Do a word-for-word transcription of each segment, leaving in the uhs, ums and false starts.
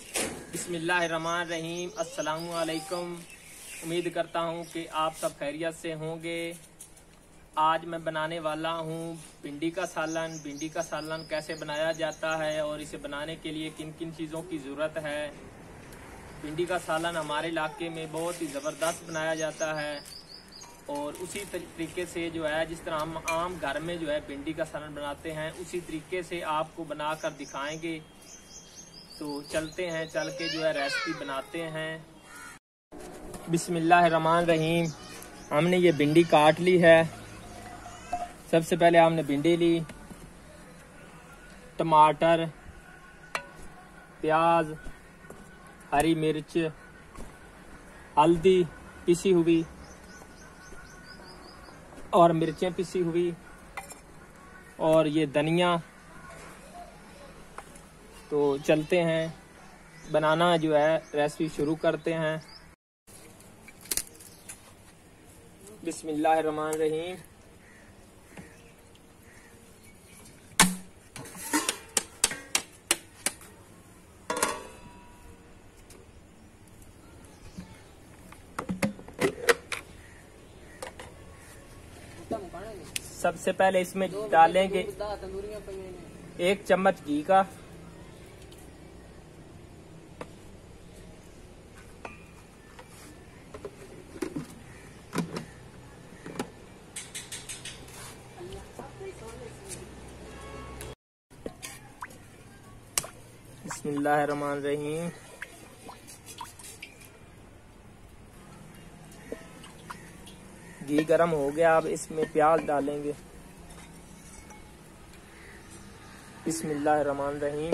बिस्मिल्लाहिर्रहमानिर्रहीम। अस्सलामु अलैकुम। उम्मीद करता हूँ कि आप सब खैरियत से होंगे। आज मैं बनाने वाला हूँ भिंडी का सालन। भिंडी का सालन कैसे बनाया जाता है और इसे बनाने के लिए किन किन चीज़ों की ज़रूरत है। भिंडी का सालन हमारे इलाके में बहुत ही ज़बरदस्त बनाया जाता है और उसी तरीके से जो है जिस तरह हम आम घर में जो है भिंडी का सालन बनाते हैं उसी तरीके से आपको बनाकर दिखाएंगे। तो चलते हैं, चल के जो है रेसिपी बनाते हैं। बिस्मिल्लाहिर्रहमानिर्रहीम। हमने ये भिंडी काट ली है। सबसे पहले हमने भिंडी ली, टमाटर, प्याज, हरी मिर्च, हल्दी पिसी हुई और मिर्चें पिसी हुई और ये धनिया। तो चलते हैं, बनाना जो है रेसिपी शुरू करते हैं। बिस्मिल्लाहिर्रहमानिर्रहीम। सबसे पहले इसमें डालेंगे एक चम्मच घी का, बिस्मिल्लाहिर्रहमानिर्रहीम। घी गरम हो गया, अब इसमें प्याज डालेंगे। बिस्मिल्लाहिर्रहमानिर्रहीम।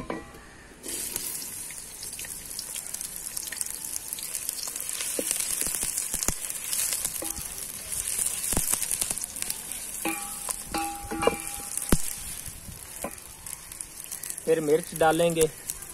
फिर मिर्च डालेंगे।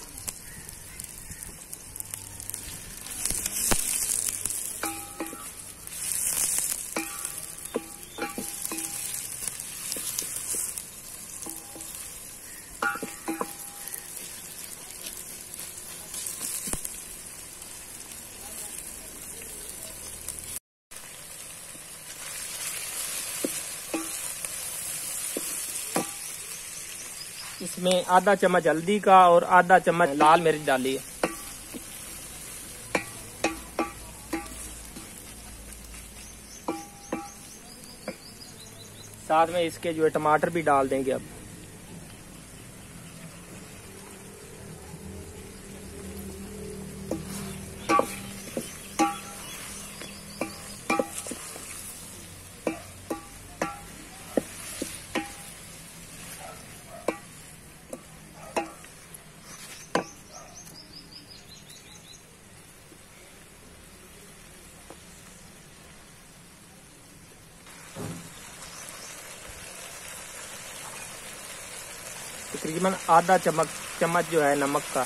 इसमें आधा चम्मच हल्दी का और आधा चम्मच लाल मिर्च डालिए। साथ में इसके जो है टमाटर भी डाल देंगे अब। तकरीबन आधा चम्मच चम्मच जो है नमक का।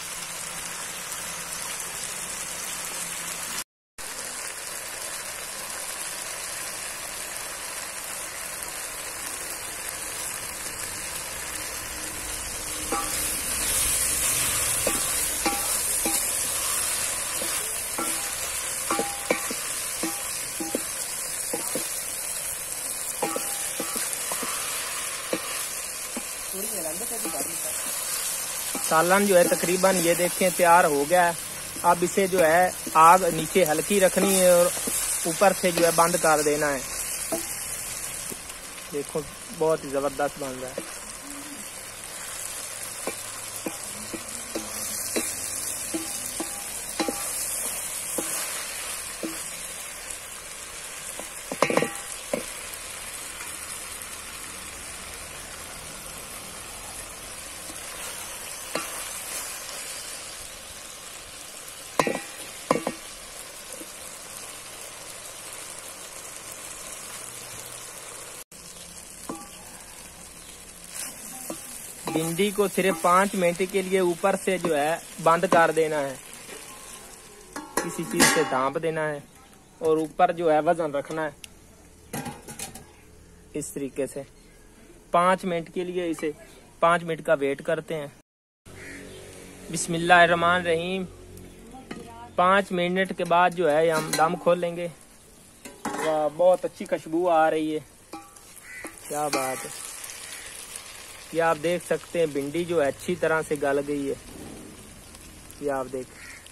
सालन जो है तकरीबन ये देखें तैयार हो गया है। अब इसे जो है आग नीचे हल्की रखनी है और ऊपर से जो है बंद कर देना है। देखो बहुत ही जबरदस्त बन रहा है। भिंडी को सिर्फ पाँच मिनट के लिए ऊपर से जो है बंद कर देना है, किसी चीज से ढांप देना है और ऊपर जो है वजन रखना है इस तरीके से। पाँच मिनट के लिए इसे पाँच मिनट का वेट करते हैं। बिस्मिल्लाहिर्रहमानिर्रहीम। पाँच मिनट के बाद जो है हम दम खोलेंगे। वाह, बहुत अच्छी खुशबू आ रही है, क्या बात है। ये आप देख सकते हैं भिंडी जो है अच्छी तरह से गल गई है। ये आप देख,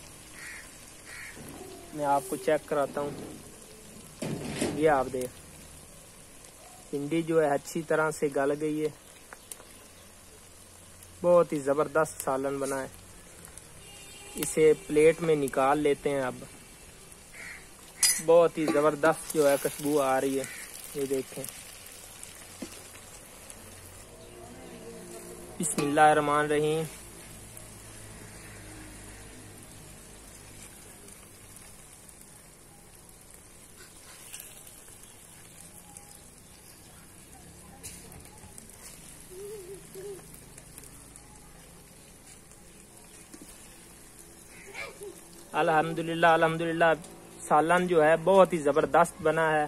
मैं आपको चेक कराता हूँ। ये आप देख, भिंडी जो है अच्छी तरह से गल गई है। बहुत ही ज़बरदस्त सालन बना है। इसे प्लेट में निकाल लेते हैं अब। बहुत ही ज़बरदस्त जो है खुशबू आ रही है, ये देखें। बिस्मिल्लाहिर्रहमानिर्रहीम। अल्हम्दुलिल्लाह अल्हम्दुलिल्लाह, सालन जो है बहुत ही ज़बरदस्त बना है।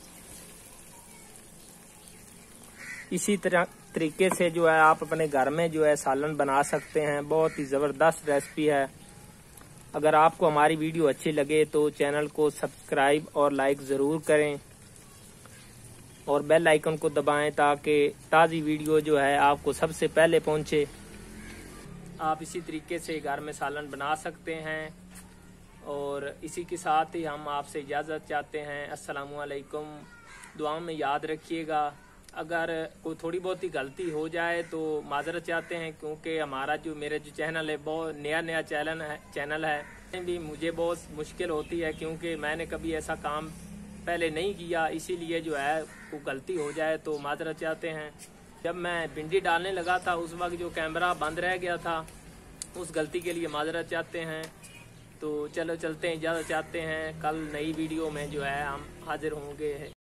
इसी तरह तरीके से जो है आप अपने घर में जो है सालन बना सकते हैं। बहुत ही ज़बरदस्त रेसिपी है। अगर आपको हमारी वीडियो अच्छी लगे तो चैनल को सब्सक्राइब और लाइक ज़रूर करें और बेल आइकन को दबाएं ताकि ताज़ी वीडियो जो है आपको सबसे पहले पहुंचे। आप इसी तरीके से घर में सालन बना सकते हैं। और इसी के साथ ही हम आपसे इजाज़त चाहते हैं। अस्सलामु अलैकुम। दुआओं में याद रखिएगा। अगर कोई थोड़ी बहुत ही गलती हो जाए तो माजरत चाहते हैं, क्योंकि हमारा जो मेरा जो चैनल है बहुत नया नया चैनल है चैनल है भी मुझे बहुत मुश्किल होती है, क्योंकि मैंने कभी ऐसा काम पहले नहीं किया। इसीलिए जो है कोई गलती हो जाए तो माजरत चाहते हैं। जब मैं भिंडी डालने लगा था उस वक्त जो कैमरा बंद रह गया था, उस गलती के लिए माजरत चाहते हैं। तो चलो चलते हैं, इजाज़त चाहते हैं। कल नई वीडियो में जो है हम हाजिर होंगे।